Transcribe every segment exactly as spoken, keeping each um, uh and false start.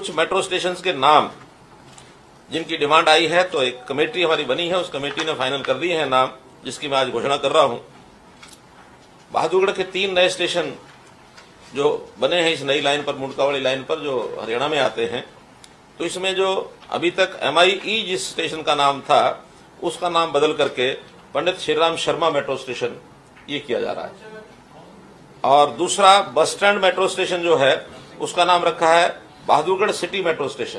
कुछ metro station के नाम जिनकी डिमांड आई है, तो एक कमेटी हमारी बनी है, उस कमेटी ने फाइनल कर दिए हैं नाम, जिसकी मैं आज घोषणा कर रहा हूं। बहादुरगढ़ के तीन नए स्टेशन जो बने हैं इस नई लाइन पर, मुंडका वाली लाइन पर, जो हरियाणा में आते हैं। तो इसमें जो अभी तक एम आई ई जिस स्टेशन का नाम था, उसका नाम बदल करके पंडित श्रीराम शर्मा मेट्रो स्टेशन ये किया जा रहा है। और दूसरा बस स्टैंड मेट्रो स्टेशन जो है, उसका नाम रखा है बहादुरगढ़ सिटी मेट्रो स्टेशन।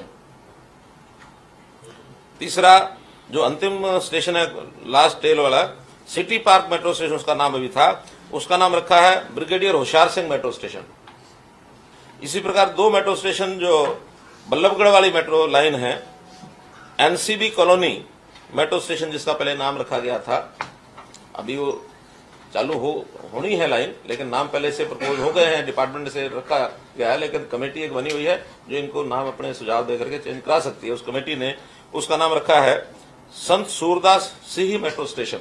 तीसरा जो अंतिम स्टेशन है, लास्ट टेल वाला, सिटी पार्क मेट्रो स्टेशन, उसका नाम अभी था, उसका नाम रखा है brigadier Hoshiyar Singh metro station. इसी प्रकार दो मेट्रो स्टेशन जो बल्लभगढ़ वाली मेट्रो लाइन है, N C B colony metro station जिसका पहले नाम रखा गया था, अभी वो चालू हो होनी है लाइन, लेकिन नाम पहले से प्रपोज हो गए हैं, डिपार्टमेंट से रखा गया है, लेकिन कमेटी एक बनी हुई है जो इनको नाम अपने सुझाव देकर के चेंज करा सकती है। उस कमेटी ने उसका नाम रखा है संत सूरदास सिंह मेट्रो स्टेशन।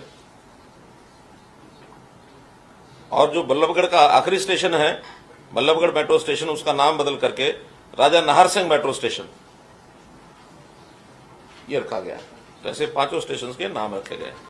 और जो बल्लभगढ़ का आखिरी स्टेशन है, बल्लभगढ़ मेट्रो स्टेशन, उसका नाम बदल करके राजा नाहर सिंह मेट्रो स्टेशन ये रखा गया। तो ऐसे पांचों स्टेशन के नाम रखे गए।